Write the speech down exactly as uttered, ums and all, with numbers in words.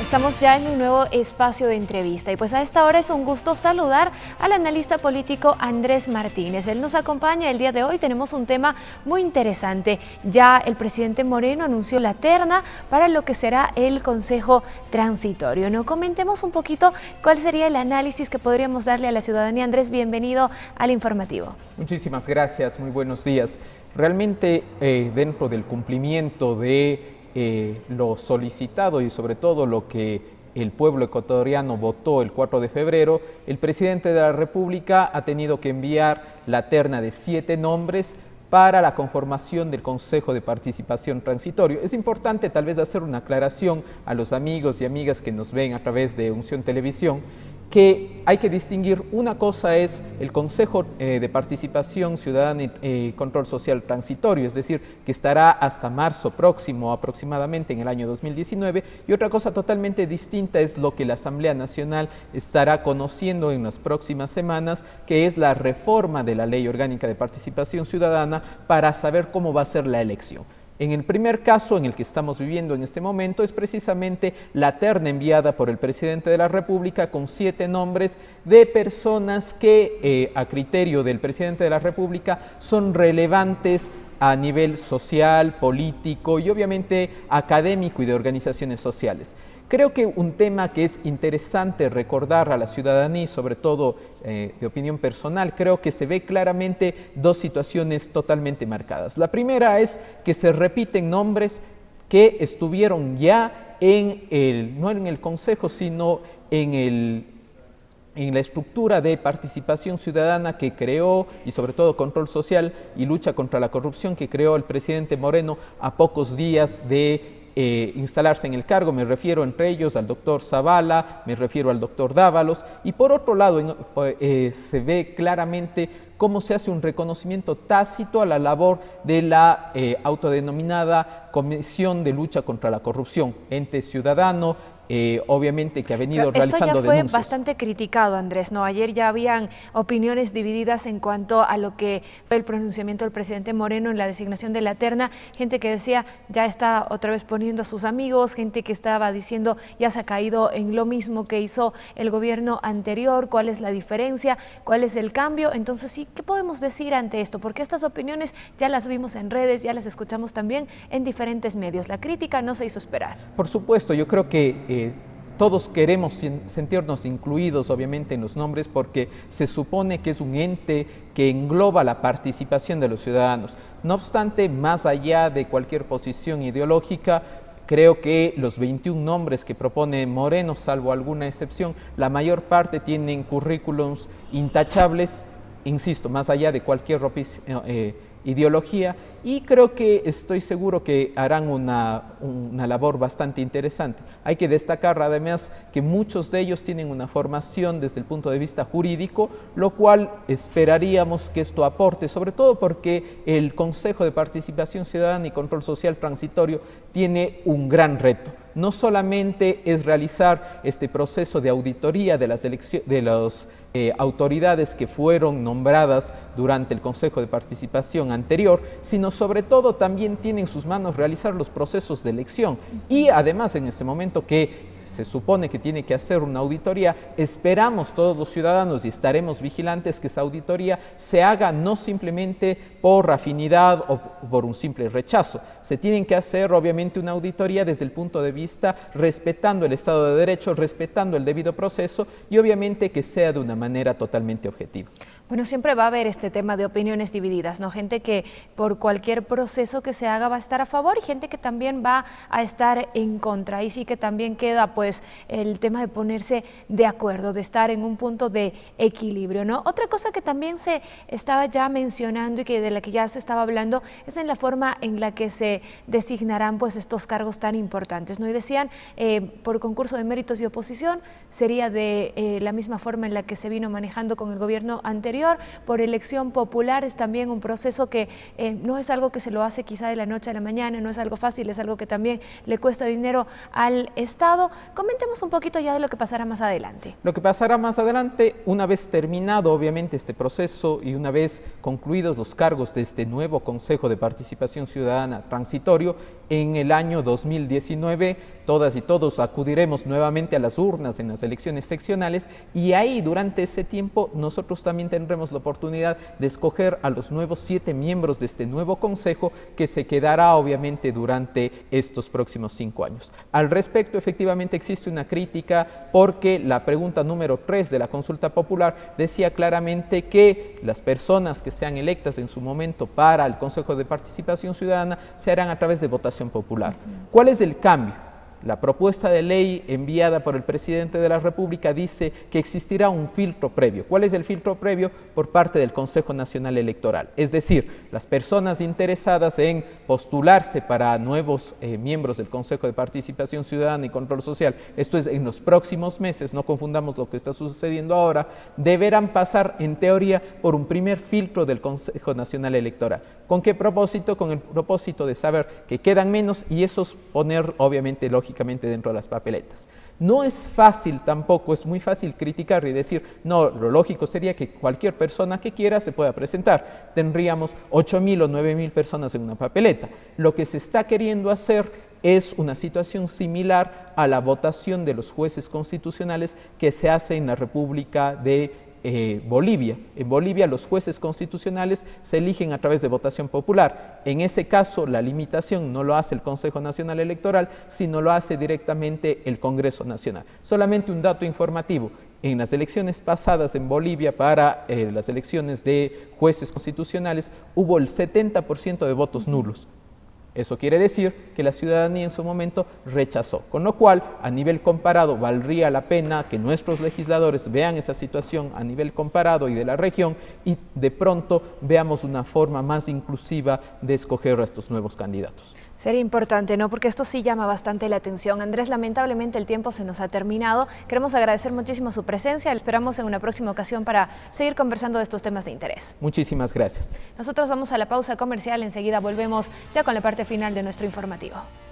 Estamos ya en un nuevo espacio de entrevista y pues a esta hora es un gusto saludar al analista político Andrés Martínez. Él nos acompaña el día de hoy. Tenemos un tema muy interesante. Ya el presidente Moreno anunció la terna para lo que será el Consejo Transitorio. ¿No? Comentemos un poquito cuál sería el análisis que podríamos darle a la ciudadanía. Andrés, bienvenido al informativo. Muchísimas gracias, muy buenos días. Realmente eh, dentro del cumplimiento de Eh, lo solicitado y sobre todo lo que el pueblo ecuatoriano votó el cuatro de febrero, el presidente de la República ha tenido que enviar la terna de siete nombres para la conformación del Consejo de Participación Transitorio. Es importante tal vez hacer una aclaración a los amigos y amigas que nos ven a través de Unción Televisión, que hay que distinguir. Una cosa es el Consejo eh, de Participación Ciudadana y eh, Control Social Transitorio, es decir, que estará hasta marzo próximo aproximadamente en el año dos mil diecinueve, y otra cosa totalmente distinta es lo que la Asamblea Nacional estará conociendo en las próximas semanas, que es la reforma de la Ley Orgánica de Participación Ciudadana para saber cómo va a ser la elección. En el primer caso en el que estamos viviendo en este momento es precisamente la terna enviada por el presidente de la República con siete nombres de personas que eh, a criterio del presidente de la República son relevantes a nivel social, político y obviamente académico y de organizaciones sociales. Creo que un tema que es interesante recordar a la ciudadanía y sobre todo eh, de opinión personal, creo que se ve claramente dos situaciones totalmente marcadas. La primera es que se repiten nombres que estuvieron ya en el, no en el Consejo, sino en el en la estructura de participación ciudadana que creó y sobre todo control social y lucha contra la corrupción que creó el presidente Moreno a pocos días de Eh, instalarse en el cargo. Me refiero entre ellos al doctor Zavala, me refiero al doctor Dávalos, y por otro lado en, eh, se ve claramente cómo se hace un reconocimiento tácito a la labor de la eh, autodenominada Comisión de Lucha contra la Corrupción, ente ciudadano, Eh, obviamente que ha venido Pero realizando esto ya fue denuncias. bastante criticado, Andrés, ¿no? Ayer ya habían opiniones divididas en cuanto a lo que fue el pronunciamiento del presidente Moreno en la designación de la terna, gente que decía ya está otra vez poniendo a sus amigos, gente que estaba diciendo ya se ha caído en lo mismo que hizo el gobierno anterior, cuál es la diferencia, cuál es el cambio. Entonces sí, ¿qué podemos decir ante esto? Porque estas opiniones ya las vimos en redes, ya las escuchamos también en diferentes medios. La crítica no se hizo esperar. Por supuesto, yo creo que eh, todos queremos sentirnos incluidos obviamente en los nombres porque se supone que es un ente que engloba la participación de los ciudadanos. No obstante, más allá de cualquier posición ideológica, creo que los veintiún nombres que propone Moreno, salvo alguna excepción, la mayor parte tienen currículums intachables, insisto, más allá de cualquier eh, ideología, y creo que estoy seguro que harán una, una labor bastante interesante. Hay que destacar además que muchos de ellos tienen una formación desde el punto de vista jurídico, lo cual esperaríamos que esto aporte, sobre todo porque el Consejo de Participación Ciudadana y Control Social Transitorio tiene un gran reto. No solamente es realizar este proceso de auditoría de las, de las eh, autoridades que fueron nombradas durante el Consejo de Participación anterior, sino sobre todo también tiene en sus manos realizar los procesos de elección. Y además en este momento que se supone que tiene que hacer una auditoría, esperamos todos los ciudadanos y estaremos vigilantes que esa auditoría se haga no simplemente por afinidad o por un simple rechazo. Se tienen que hacer obviamente una auditoría desde el punto de vista respetando el Estado de Derecho, respetando el debido proceso y obviamente que sea de una manera totalmente objetiva. Bueno, siempre va a haber este tema de opiniones divididas, ¿no? Gente que por cualquier proceso que se haga va a estar a favor y gente que también va a estar en contra. Y sí que también queda pues el tema de ponerse de acuerdo, de estar en un punto de equilibrio, ¿no? Otra cosa que también se estaba ya mencionando y que de la que ya se estaba hablando es en la forma en la que se designarán pues estos cargos tan importantes, ¿no? Y decían, eh, por concurso de méritos y oposición, sería de eh, la misma forma en la que se vino manejando con el gobierno anterior, interior, por elección popular. Es también un proceso que eh, no es algo que se lo hace quizá de la noche a la mañana, no es algo fácil, es algo que también le cuesta dinero al Estado. Comentemos un poquito ya de lo que pasará más adelante. Lo que pasará más adelante, una vez terminado obviamente este proceso y una vez concluidos los cargos de este nuevo Consejo de Participación Ciudadana transitorio, en el año dos mil diecinueve todas y todos acudiremos nuevamente a las urnas en las elecciones seccionales y ahí durante ese tiempo nosotros también tendremos la oportunidad de escoger a los nuevos siete miembros de este nuevo consejo que se quedará obviamente durante estos próximos cinco años. Al respecto, efectivamente existe una crítica porque la pregunta número tres de la consulta popular decía claramente que las personas que sean electas en su momento para el Consejo de Participación Ciudadana se harán a través de votación popular. ¿Cuál es el cambio? La propuesta de ley enviada por el presidente de la República dice que existirá un filtro previo. ¿Cuál es el filtro previo? Por parte del Consejo Nacional Electoral. Es decir, las personas interesadas en postularse para nuevos eh, miembros del Consejo de Participación Ciudadana y Control Social, esto es en los próximos meses, no confundamos lo que está sucediendo ahora, deberán pasar en teoría por un primer filtro del Consejo Nacional Electoral. ¿Con qué propósito? Con el propósito de saber que quedan menos y esos poner obviamente lógicamente dentro de las papeletas. No es fácil tampoco, es muy fácil criticar y decir, no, lo lógico sería que cualquier persona que quiera se pueda presentar. Tendríamos ocho mil o nueve mil personas en una papeleta. Lo que se está queriendo hacer es una situación similar a la votación de los jueces constitucionales que se hace en la República de Eh, Bolivia. En Bolivia los jueces constitucionales se eligen a través de votación popular. En ese caso la limitación no lo hace el Consejo Nacional Electoral, sino lo hace directamente el Congreso Nacional. Solamente un dato informativo. En las elecciones pasadas en Bolivia para eh, las elecciones de jueces constitucionales hubo el setenta por ciento de votos nulos. Eso quiere decir que la ciudadanía en su momento rechazó, con lo cual a nivel comparado valdría la pena que nuestros legisladores vean esa situación a nivel comparado y de la región y de pronto veamos una forma más inclusiva de escoger a estos nuevos candidatos. Sería importante, ¿no? Porque esto sí llama bastante la atención. Andrés, lamentablemente el tiempo se nos ha terminado. Queremos agradecer muchísimo su presencia. Le esperamos en una próxima ocasión para seguir conversando de estos temas de interés. Muchísimas gracias. Nosotros vamos a la pausa comercial. Enseguida volvemos ya con la parte final de nuestro informativo.